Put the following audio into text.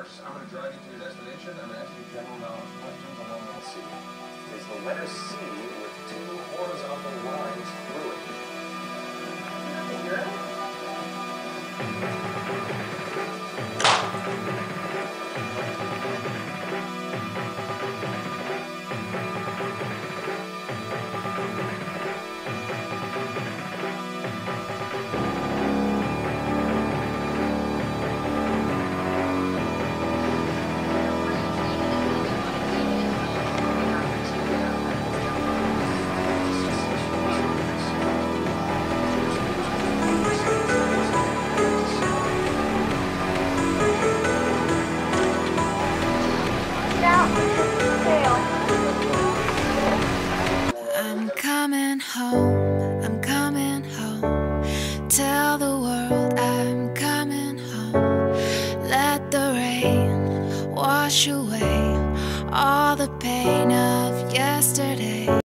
course, I'm going to drive you to your destination. I'm going to ask you general knowledge questions along the sea. Is the letter C with two horizontal lines through it? Europe? I'm coming home.